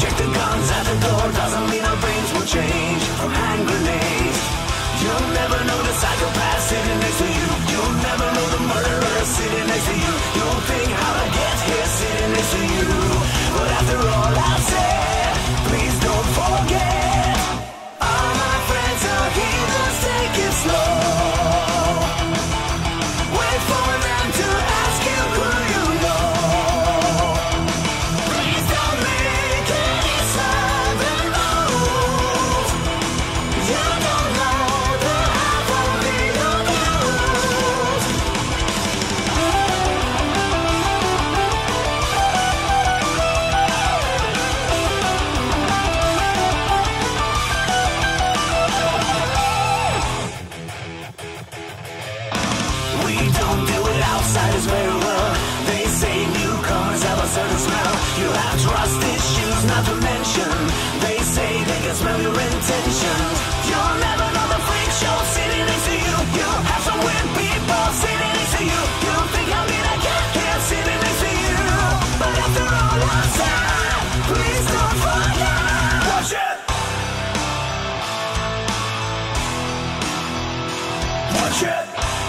Check the guns at the door, doesn't mean our brains will change. From hand grenades, you'll never know the psychopath sitting next to you. You'll never know the murderer sitting next to you. You'll think how to get here sitting next to you. But after all I've said, please don't forget, all my friends are heathens, take it slow. Wait for them to ask you who you know. Please don't make any sudden moves. You don't know the half of me you lose. We don't do it outsiders very well. They say newcomers have a certain smell. You have trust issues not to mention. They say they can smell your intentions. You'll never know the freak show sitting next to you. You have some weird people sitting next to you. You think how did I get here sitting next to you? But after all I've said, please don't forget. Watch it. Watch it.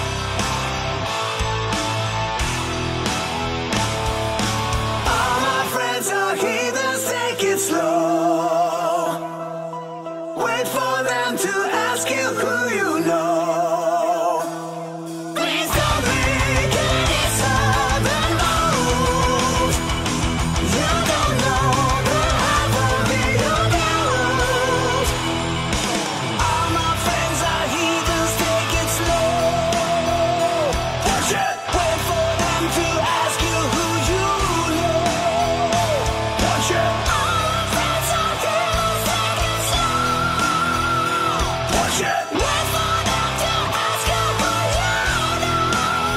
All my friends are heathens, take it slow. Wait for them to ask you who you know. Please don't make any sudden moves. You don't know the half of me you lose. All my friends are heathens, take it slow. Watch it. Wait for them to ask you who you know. Watch it. All my friends are heathens, take it slow. Watch it. Wait for them to ask you who you know.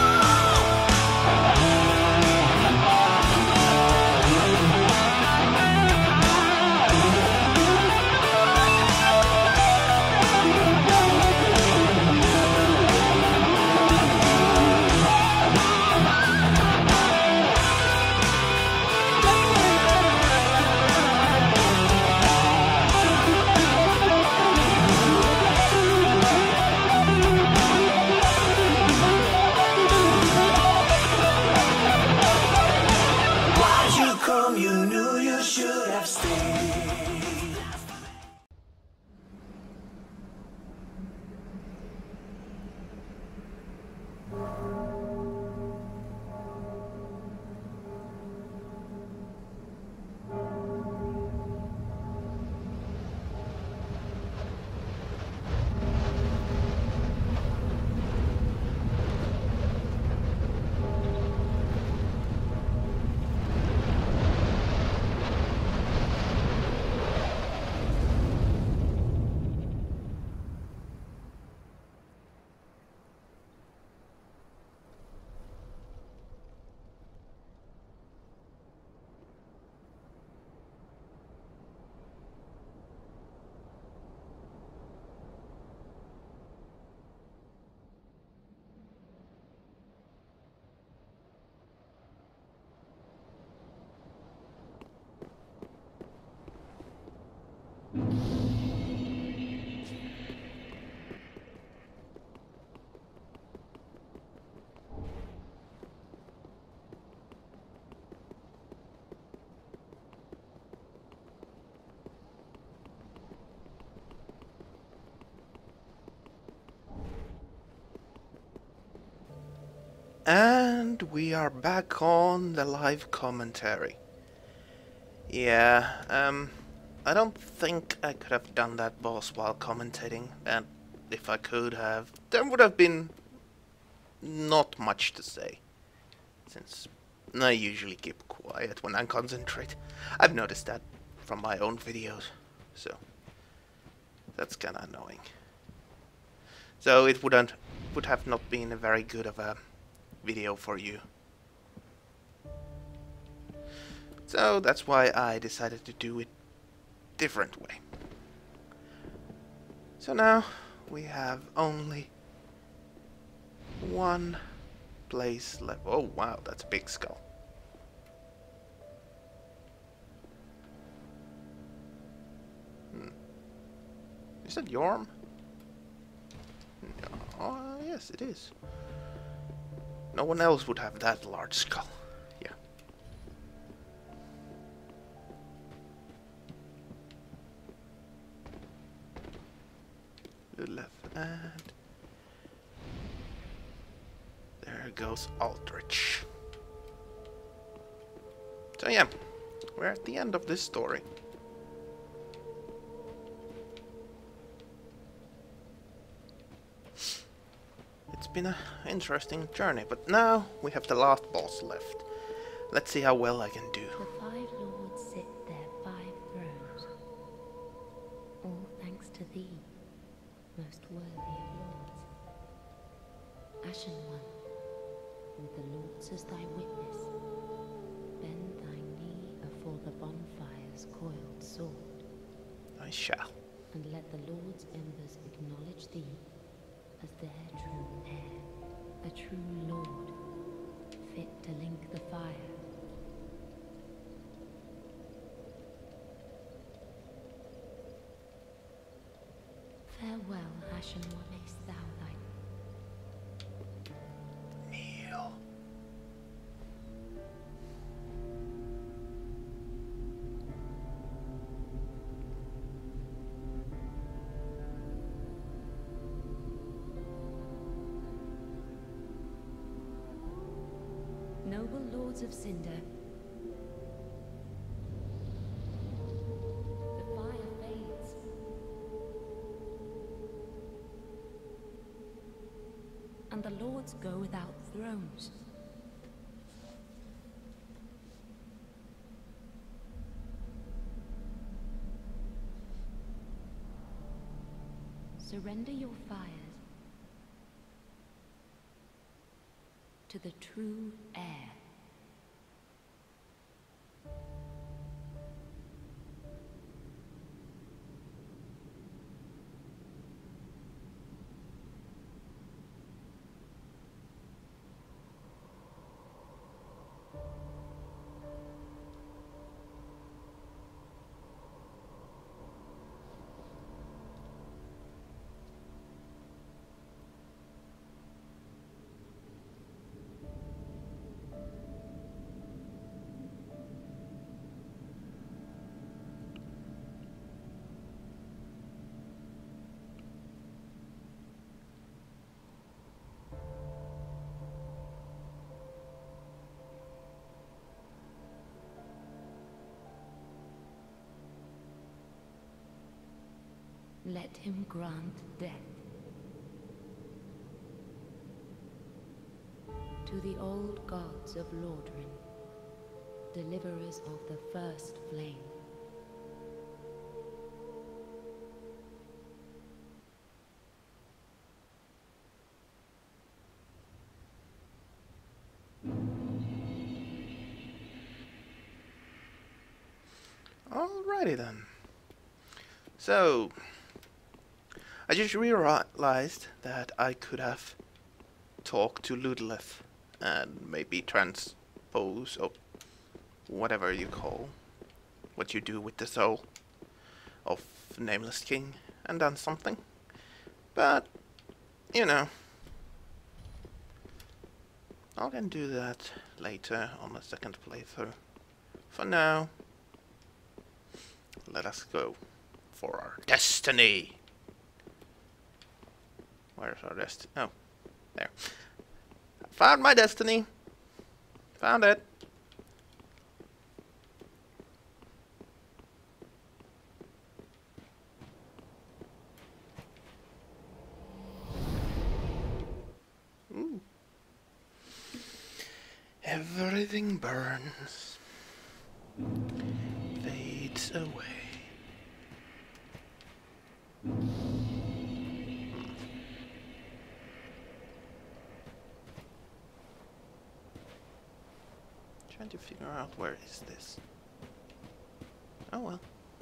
Why'd you come? You knew you should have stayed. And we are back on the live commentary. Yeah, I don't think I could have done that boss while commentating, and if I could have, there would have been not much to say, since I usually keep quiet when I concentrate. I've noticed that from my own videos, so that's kinda annoying. So it would have not been a very good of a video for you. So that's why I decided to do it different way. So now we have only one place left. Oh wow, that's a big skull. Is that Yorm? Oh, yes, it is. No one else would have that large skull. Yeah. Left, and there goes Aldrich. So yeah, we're at the end of this story. It's been an interesting journey, but now we have the last boss left. Let's see how well I can do. The five lords sit their 5 thrones, all thanks to thee, most worthy of lords. Ashen One, with the lords as thy witness, bend thy knee afore the bonfire's coiled sword, I shall. and let the lords' embers acknowledge thee as their true heir, a true lord, fit to link the fire. Farewell, Ashen One, mayst thou thy Kneel. noble lords of Cinder. The fire fades. And the lords go without thrones. Surrender your fires to the true heir. Let him grant death to the old gods of Lordran, deliverers of the first flame. Alrighty then. So, I just realized that I could have talked to Ludleth and maybe transpose, or whatever you call what you do with the soul of Nameless King, and done something. But, you know, I can do that later on the second playthrough. For now, let us go for our destiny. Where's our destiny? Oh, there. Found my destiny. Found it. Ooh. Everything burns, fades away. Trying to figure out where is this. Oh well.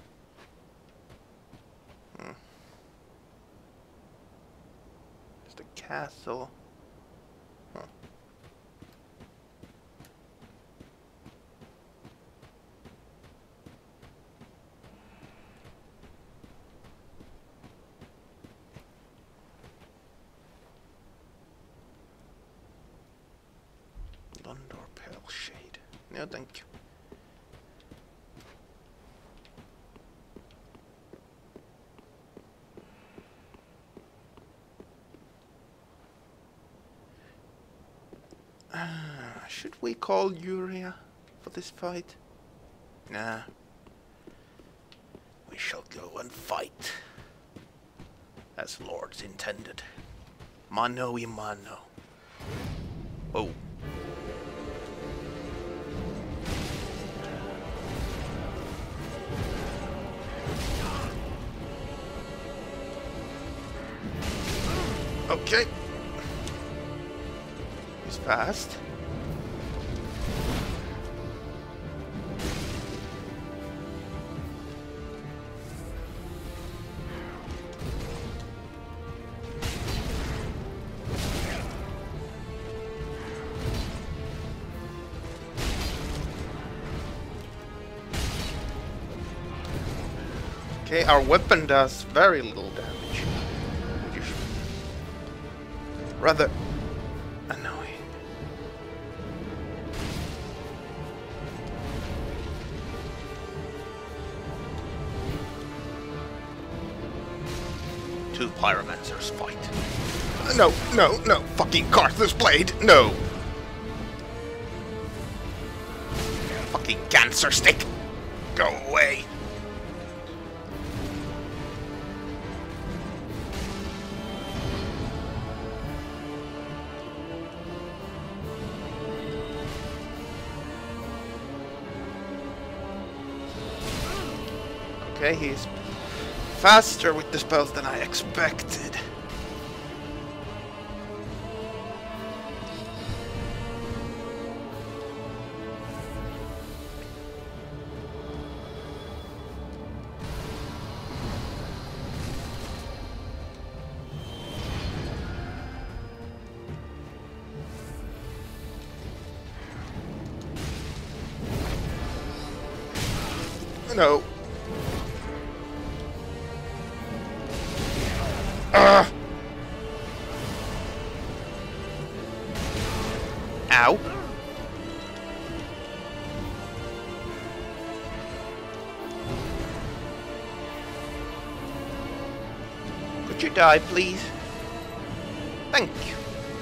Just a castle. Huh. No, thank you. Should we call Yuria for this fight? Nah. We shall go and fight. As Lords intended. Mano y mano. Oh. Okay. He's fast. Okay, our weapon does very little damage. Which is rather annoying. Two pyromancers fight. No, no, no, fucking Carthus blade, no! Fucking cancer stick! Go away! Okay, he's faster with the spells than I expected. No. Ow. Could you die, please? Thank you.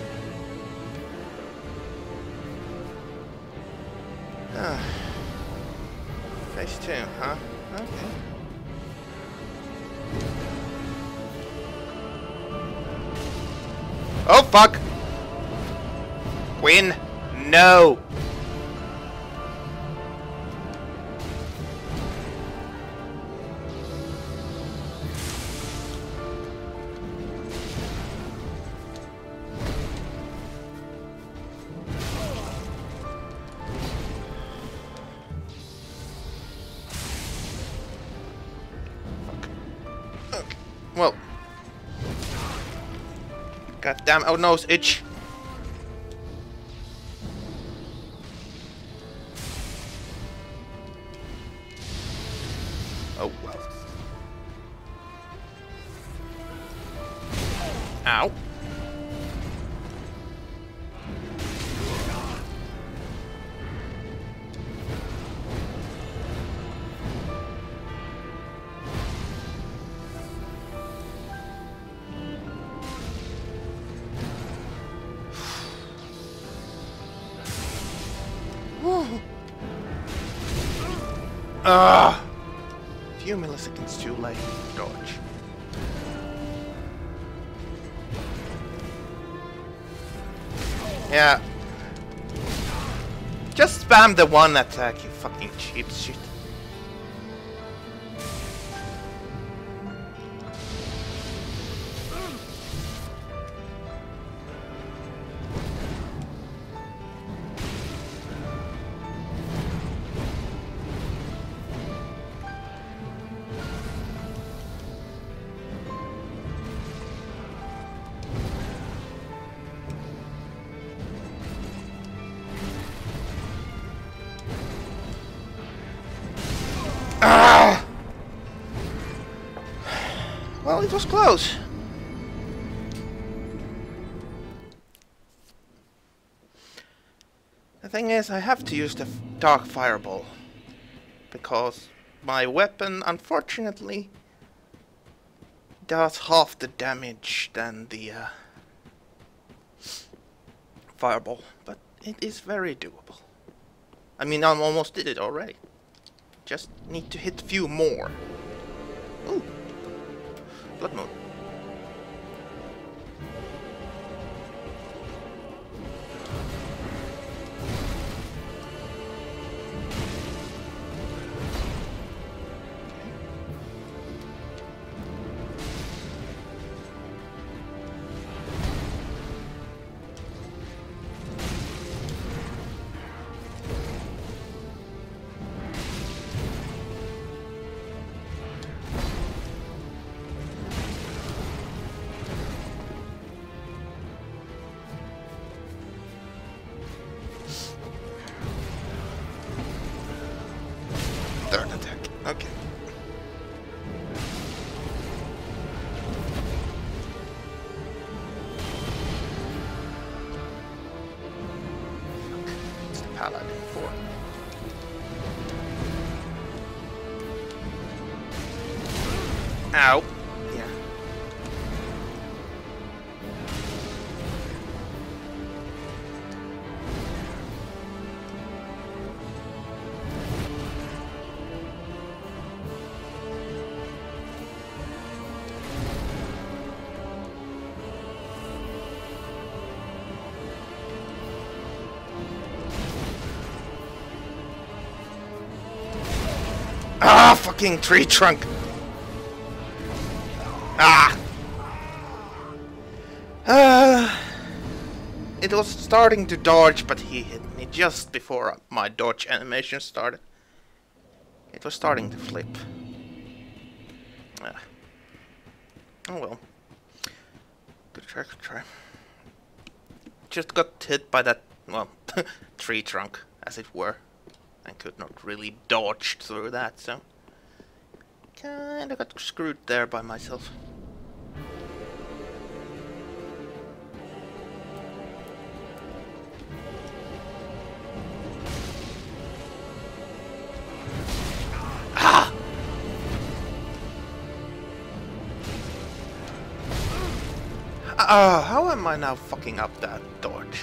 Phase 2, huh? Okay. Oh, fuck! Win! No! Okay. Well. God damn, oh nose itch. Oh well. Ow. Few milliseconds too late. Dodge. Yeah. Just spam the one attack, you fucking cheap shit. Well, it was close. thing is, I have to use the Dark Fireball. Because my weapon, unfortunately, does half the damage than the Fireball. But it is very doable. I mean, I almost did it already. Just need to hit a few more. Ooh. Blood Moon. Third attack. Okay. It's the Paladin 4. Ow. Yeah. Ah, fucking tree trunk. Ah. It was starting to dodge, but he hit me just before my dodge animation started. It was starting to flip. Ah. Oh well. Good try, good try. Just got hit by that, well, tree trunk, as it were. And could not really dodge through that, so kinda got screwed there by myself. Ah! How am I now fucking up that dodge?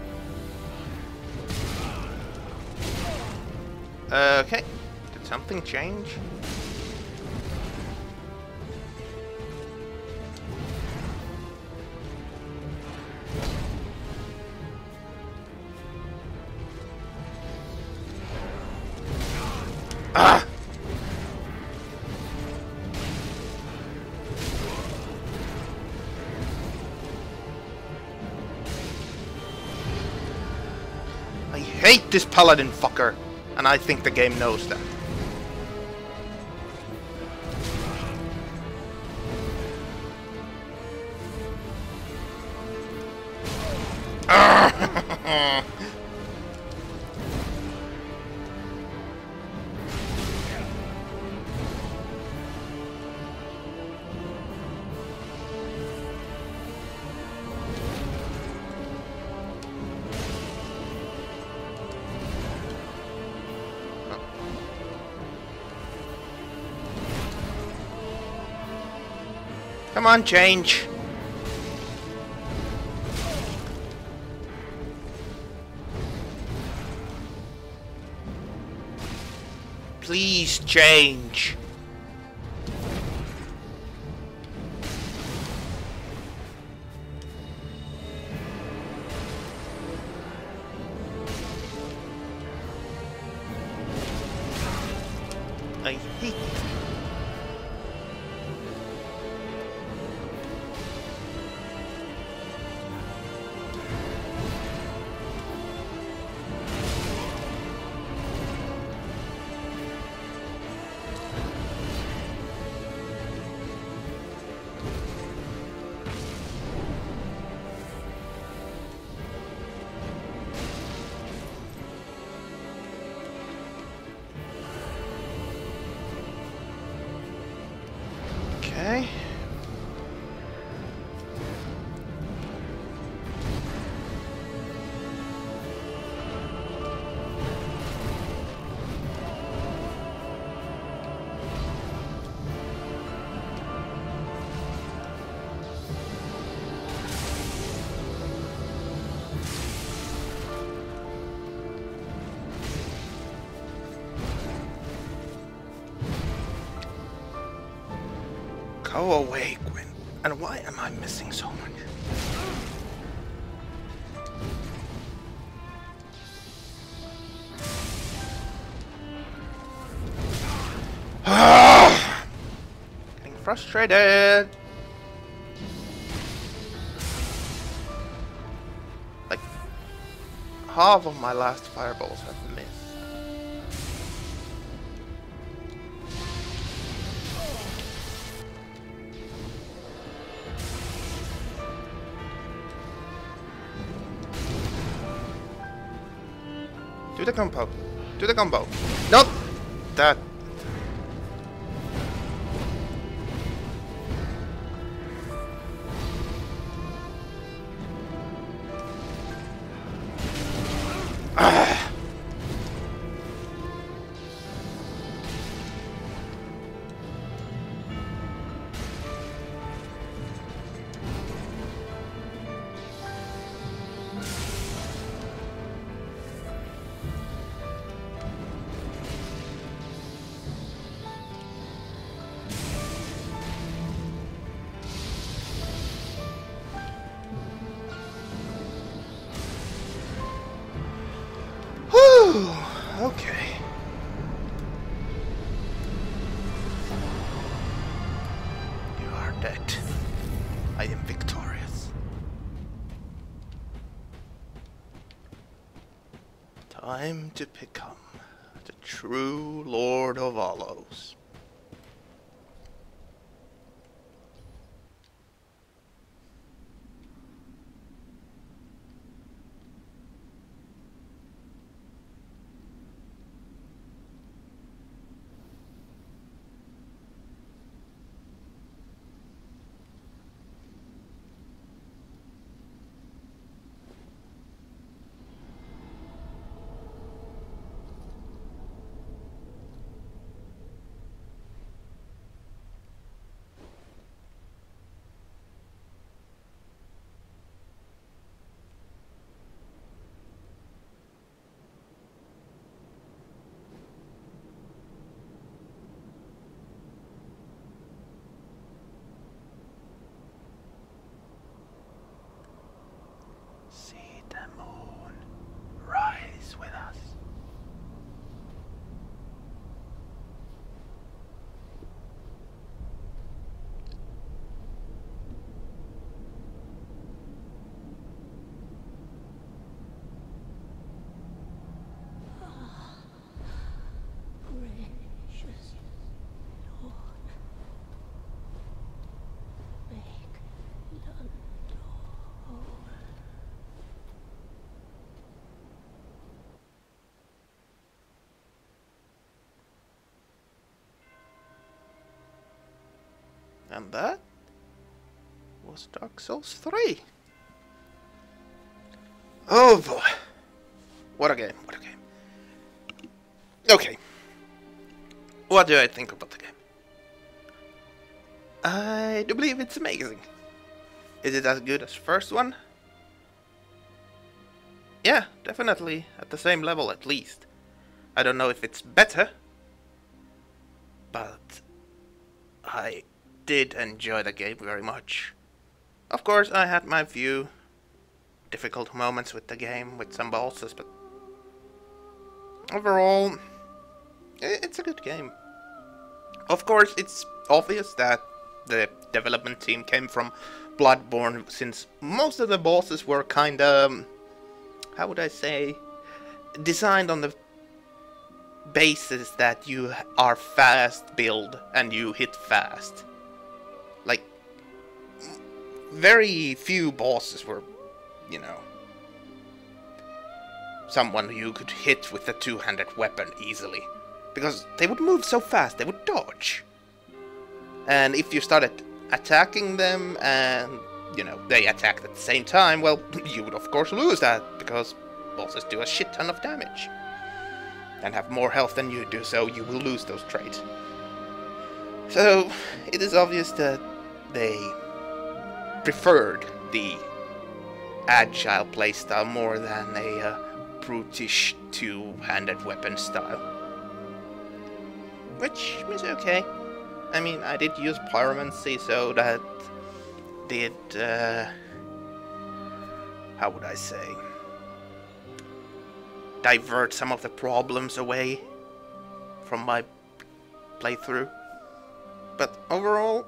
Okay, did something change? Ah! I hate this paladin fucker! And I think the game knows that. Come on, change. Please change. I hate it. Okay. Go away, Gwyn. And why am I missing so much? Getting frustrated. Like, half of my last fireballs have missed. Do the combo. Do the combo. Not that. Okay. You are dead. I am victorious. Time to become the true Lord of Hollows. See the moon rise with us. Gracious Lord, make London whole. And that was Dark Souls 3. Oh boy. What a game, what a game. Okay. What do I think about the game? I do believe it's amazing. Is it as good as first one? Yeah, definitely at the same level at least. I don't know if it's better, but I did enjoy the game very much. Of course, I had my few difficult moments with the game, with some bosses, but overall, it's a good game. Of course, it's obvious that the development team came from Bloodborne, since most of the bosses were kinda, how would I say, designed on the basis that you are fast build and you hit fast. Like, very few bosses were, you know, someone you could hit with a two-handed weapon easily. Because they would move so fast, they would dodge. And if you started attacking them and, you know, they attacked at the same time, well, you would of course lose that, because bosses do a shit ton of damage. And have more health than you do, so you will lose those traits. So, it is obvious that they preferred the agile playstyle more than a brutish two-handed weapon style. Which is okay. I mean, I did use pyromancy, so that did, how would I say, divert some of the problems away from my playthrough. But overall,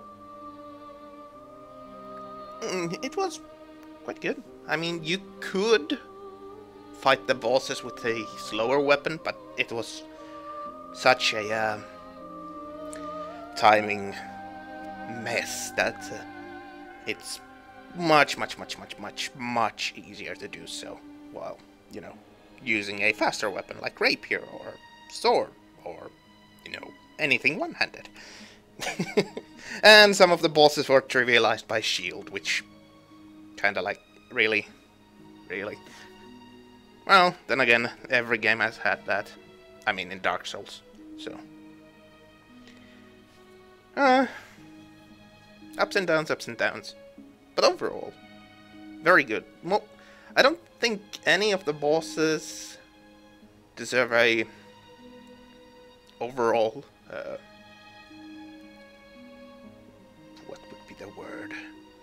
it was quite good. I mean, you could fight the bosses with a slower weapon, but it was such a timing mess that it's much easier to do so while, you know, using a faster weapon like rapier or sword or, you know, anything one-handed. And some of the bosses were trivialized by shield, which kinda like, really? Well, then again, every game has had that. I mean, in Dark Souls, so. Ups and downs. But overall, very good. Well, I don't think any of the bosses deserve a overall, what would be the word?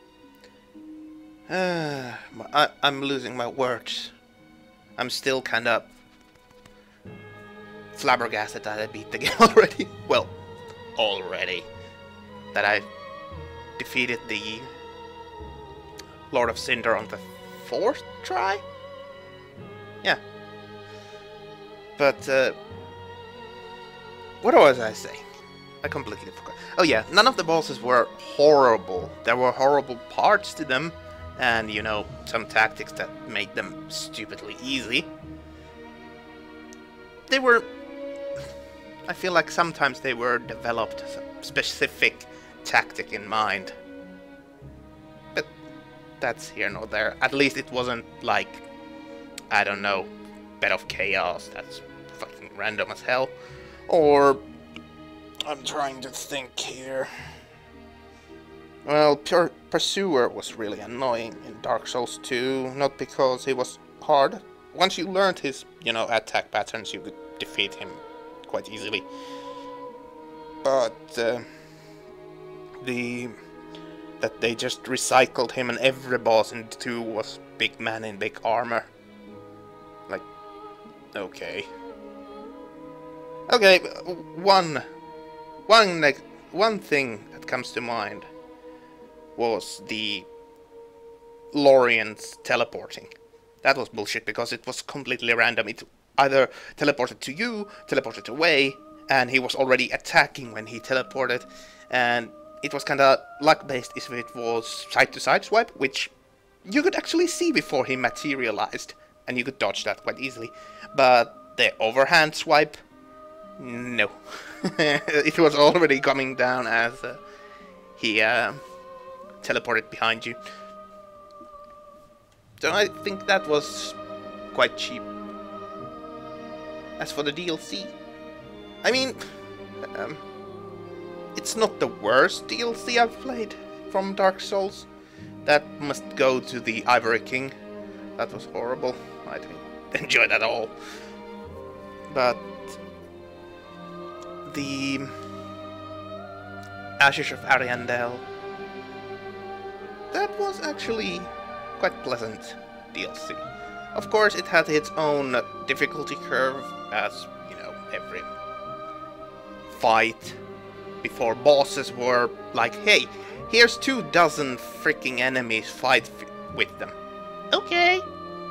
I'm losing my words. I'm still kind of flabbergasted that I beat the game already. Well, already. That I defeated the Lord of Cinder on the 4th try? Yeah. But, what was I saying? I completely forgot. Oh yeah, none of the bosses were horrible. There were horrible parts to them, and, you know, some tactics that made them stupidly easy. They were... I feel like sometimes they were developed some specific tactic in mind. But that's here nor there. At least it wasn't like, I don't know, Bed of Chaos, that's fucking random as hell. Or... I'm trying to think here. Well, Pursuer was really annoying in Dark Souls 2, not because he was hard. Once you learned his, you know, attack patterns, you could defeat him quite easily. But that they just recycled him and every boss in 2 was big man in big armor. Like, okay. Okay, one thing that comes to mind was the Lorien's teleporting. That was bullshit because it was completely random. It either teleported to you, teleported away, and he was already attacking when he teleported. And it was kinda luck-based if it was side-to-side swipe, which you could actually see before he materialized, and you could dodge that quite easily. But the overhand swipe, no. It was already coming down as he teleported behind you. So I think that was quite cheap. As for the DLC, I mean, it's not the worst DLC I've played from Dark Souls. That must go to the Ivory King. That was horrible. I didn't enjoy that at all. But the Ashes of Ariandel, that was actually quite pleasant DLC. Of course, it had its own difficulty curve, as, you know, every fight before bosses were like, hey, here's 24 freaking enemies, fight with them. Okay.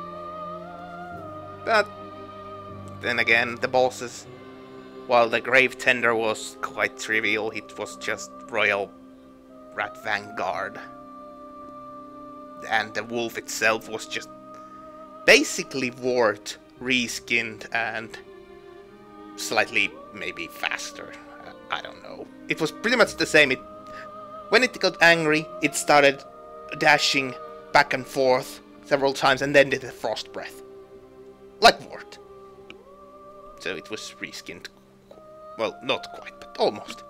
But then again, the bosses, while the Grave Tender was quite trivial, it was just Royal Rat Vanguard. And the wolf itself was just basically Wart reskinned and slightly maybe faster. I don't know. It was pretty much the same. When it got angry, it started dashing back and forth several times and then did a frost breath. Like Wart. So it was reskinned. Well, not quite, but almost.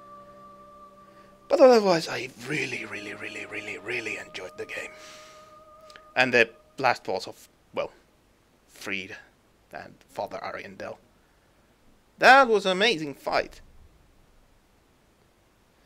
But otherwise, I really enjoyed the game. And the last boss of, well, Fried and Father Ariandel. That was an amazing fight.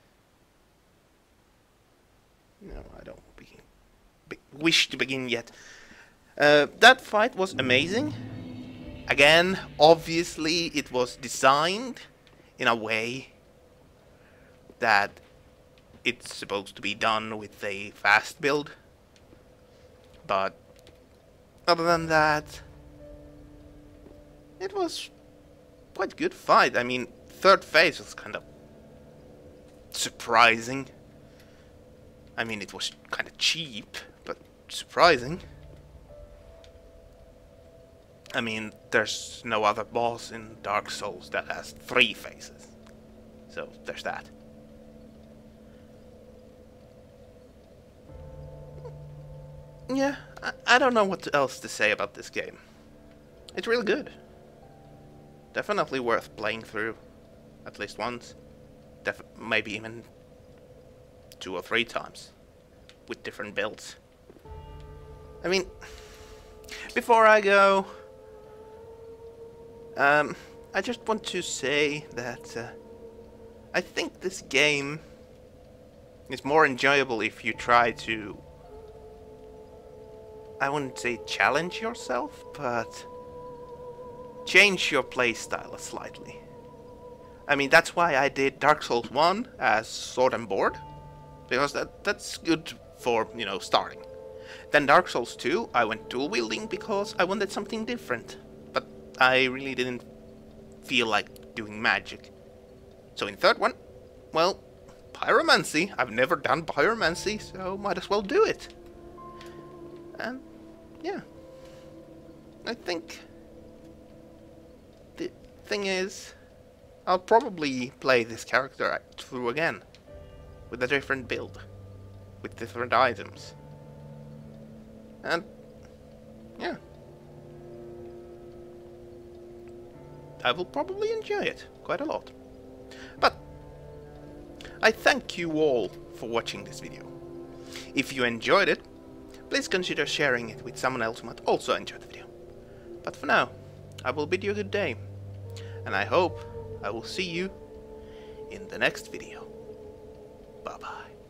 No, I don't wish to begin yet. That fight was amazing. Again, obviously it was designed in a way that it's supposed to be done with a fast build. But other than that, it was quite a good fight. I mean, third phase was kind of surprising. I mean, it was kind of cheap, but surprising. I mean, there's no other boss in Dark Souls that has 3 phases. So, there's that. Yeah, I don't know what else to say about this game. It's really good. Definitely worth playing through at least once. Maybe even 2 or 3 times with different builds. I mean, before I go, I just want to say that I think this game is more enjoyable if you try to, I wouldn't say challenge yourself, but change your playstyle slightly. I mean, that's why I did Dark Souls 1 as Sword and Board, because that's good for, you know, starting. Then Dark Souls 2, I went dual wielding because I wanted something different, but I really didn't feel like doing magic. So in third one, well, pyromancy. I've never done pyromancy, so might as well do it. And yeah, I think the thing is, I'll probably play this character through again with a different build, with different items. And yeah, I will probably enjoy it quite a lot. But I thank you all for watching this video. If you enjoyed it, please consider sharing it with someone else who might also enjoy the video. But for now, I will bid you a good day, and I hope I will see you in the next video. Bye bye.